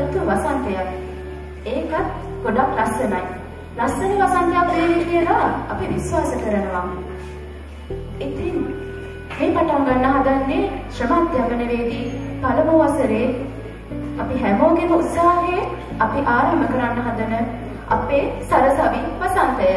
පැවතු වසන්තයක්. ඒකත් ගොඩක් ලස්සනයි. ලස්සන වසන්තයක් වේවි කියලා අපි විශ්වාස කරනවා. ඉතින් මේ පටන් ගන්න හදන්නේ ශ්‍රම අධ්‍යාපනයේදී පළමු වසරේ අපි හැමෝගෙම උත්සාහයෙන් අපි ආරම්භ කරන්න හදන අපේ සරසවි වසන්තය.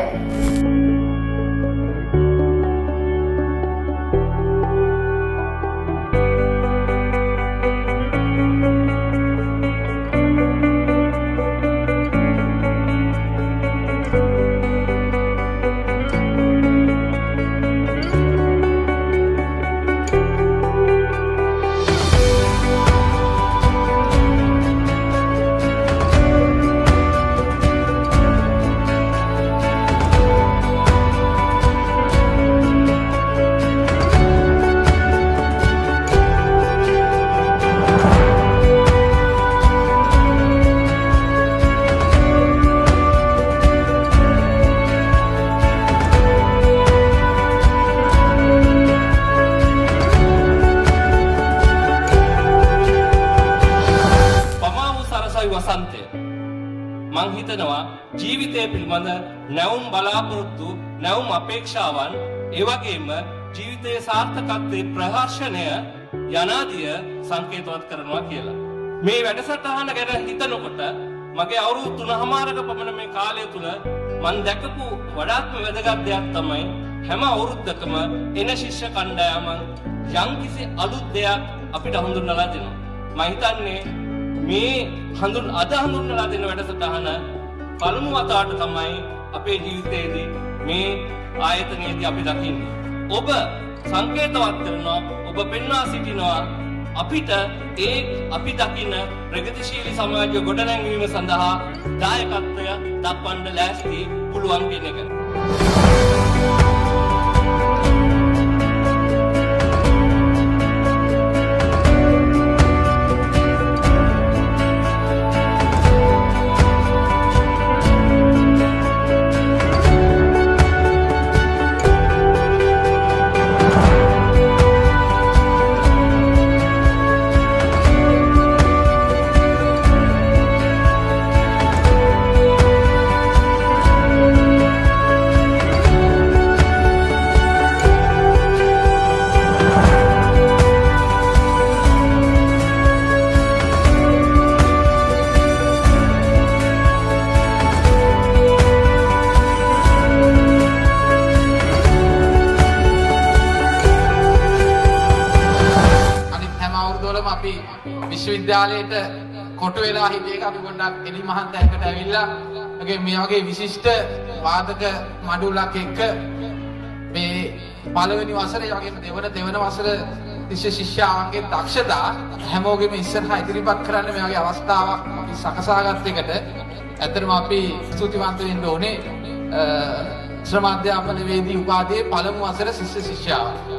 මං හිතනවා ජීවිතය පිළිබඳ නැවුම් බලාපොරොත්තු නැවුම් අපේක්ෂාවන් ඒ වගේම ජීවිතයේ සාර්ථකත්වයේ ප්‍රහර්ෂණය යනාදිය සංකේතවත් කරනවා කියලා. මේ වැඩසටහන ගැන හිතනකොට මගේ අවුරුදු 3මාරක පමණ මේ කාලය තුල මං දැකපු වඩාත්ම වැදගත් දෙයක් තමයි හැම අවුරුද්දකම එන ශිෂ්‍ය කණ්ඩායමක් යම්කිසි අලුත් දෙයක් අපිට හඳුන්වලා දෙනවා. මම හිතන්නේ මේ අද හඳුන්වලා දෙන වැඩසටහන පළමු වතාවට තමයි අපේ ජීවිතයේදී මේ ආයතනයේදී අපි දකින්නේ. ඔබ සංකේතවත් කරනවා, ඔබ පෙන්වා සිටිනවා අපිට ඒ අපි දකින ප්‍රගතිශීලී සමාජය ගොඩනැංවීම සඳහා දායකත්වය දක්වන්න ලෑස්ති පුළුවන් කියන එක. අපි විශ්වවිද්‍යාලයට කොටු වෙලා හිටියක අපි පොඩ්ඩක් එලි මහන්තයකට ඇවිල්ලා මේ වගේ විශිෂ්ට වාදක මඩුලක් එක්ක මේ පළවෙනි වසරේ වගේම දෙවන වසර ශිෂ්‍යාවන්ගේ දක්ෂතා හැමෝගෙම ඉස්සරහා ඉදිරිපත් කරන්න මේ වගේ අවස්ථාවක් අපි සකසාගත් එකට ඇත්තටම අපි ස්තුතිවන්ත වෙන්න ඕනේ ශ්‍රම අධ්‍යාපන වේදී උපාධියේ පළමු වසර ශිෂ්‍ය ශිෂ්‍යාවන්.